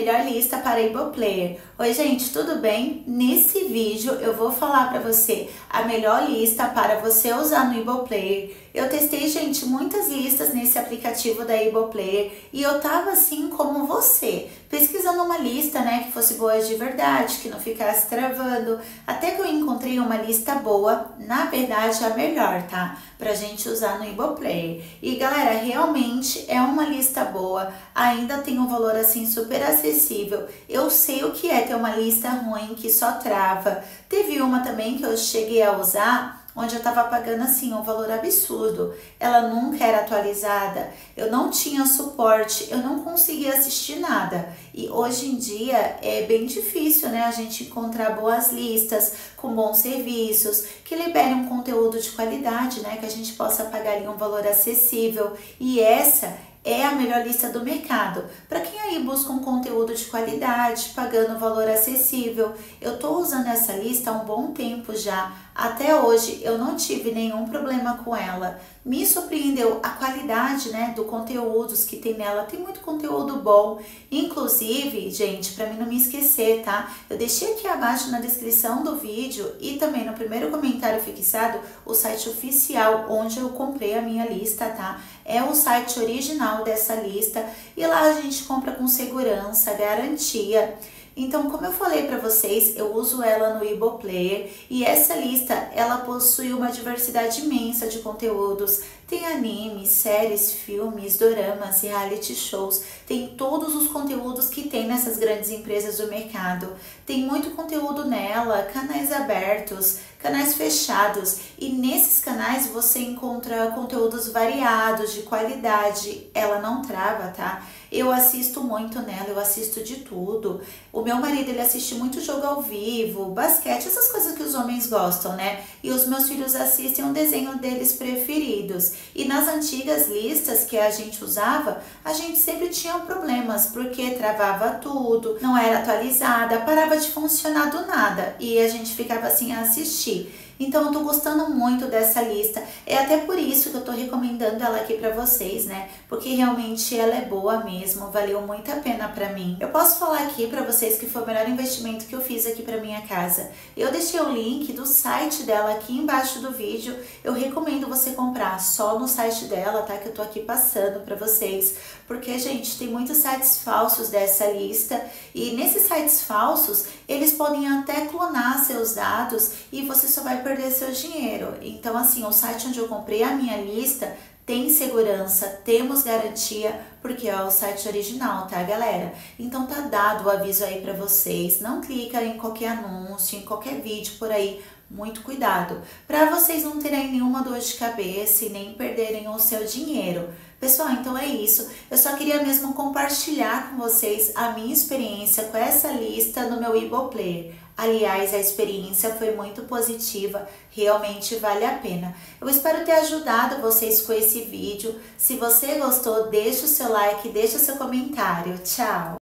melhor lista para iBoplayer. Oi gente, tudo bem? Nesse vídeo eu vou falar para você a melhor lista para você usar no iBoplayer. Eu testei, gente, muitas listas nesse aplicativo da iBoplayer e eu tava assim como você, pesquisando uma lista, né, que fosse boa de verdade, que não ficasse travando, até que eu encontrei uma lista boa, na verdade a melhor, tá? Pra gente usar no iBoplayer. E galera, realmente é uma lista boa, ainda tem um valor assim super acessível. Eu sei o que é ter uma lista ruim que só trava. Teve uma também que eu cheguei a usar, onde eu tava pagando assim um valor absurdo. Ela nunca era atualizada, eu não tinha suporte, eu não conseguia assistir nada. E hoje em dia é bem difícil, né, a gente encontrar boas listas com bons serviços, que liberem um conteúdo de qualidade, né, que a gente possa pagar ali um valor acessível. E essa é a melhor lista do mercado. Para quem aí busca um conteúdo de qualidade, pagando um valor acessível, eu tô usando essa lista há um bom tempo já. Até hoje eu não tive nenhum problema com ela. Me surpreendeu a qualidade, né, do conteúdos que tem nela. Tem muito conteúdo bom. Inclusive, gente, para mim não me esquecer, tá? Eu deixei aqui abaixo na descrição do vídeo e também no primeiro comentário fixado o site oficial onde eu comprei a minha lista, tá? É o site original dessa lista e lá a gente compra com segurança, garantia. Então, como eu falei para vocês, eu uso ela no iBoplayer e essa lista, ela possui uma diversidade imensa de conteúdos. Tem animes, séries, filmes, doramas, reality shows, tem todos os conteúdos que tem nessas grandes empresas do mercado. Tem muito conteúdo nela, canais abertos, canais fechados e nesses canais você encontra conteúdos variados, de qualidade, ela não trava, tá? Eu assisto muito nela, eu assisto de tudo. O meu marido, ele assiste muito jogo ao vivo, basquete, essas coisas que os homens gostam, né? E os meus filhos assistem um desenho deles preferidos. E nas antigas listas que a gente usava, a gente sempre tinha problemas, porque travava tudo, não era atualizada, parava de funcionar do nada. E a gente ficava assim a assistir. Então eu tô gostando muito dessa lista, é até por isso que eu tô recomendando ela aqui pra vocês, né? Porque realmente ela é boa mesmo, valeu muito a pena pra mim. Eu posso falar aqui pra vocês que foi o melhor investimento que eu fiz aqui pra minha casa. Eu deixei o link do site dela aqui embaixo do vídeo, eu recomendo você comprar só no site dela, tá? Que eu tô aqui passando pra vocês. Porque, gente, tem muitos sites falsos dessa lista e nesses sites falsos, eles podem até clonar seus dados e você só vai perder seu dinheiro. Então, assim, o site onde eu comprei a minha lista tem segurança, temos garantia, porque é o site original, tá, galera? Então tá dado o aviso aí pra vocês, não clica em qualquer anúncio, em qualquer vídeo por aí, muito cuidado, para vocês não terem nenhuma dor de cabeça e nem perderem o seu dinheiro. Pessoal, então é isso. Eu só queria mesmo compartilhar com vocês a minha experiência com essa lista no meu iBoplayer. Aliás, a experiência foi muito positiva, realmente vale a pena. Eu espero ter ajudado vocês com esse vídeo. Se você gostou, deixa o seu like, deixa o seu comentário. Tchau!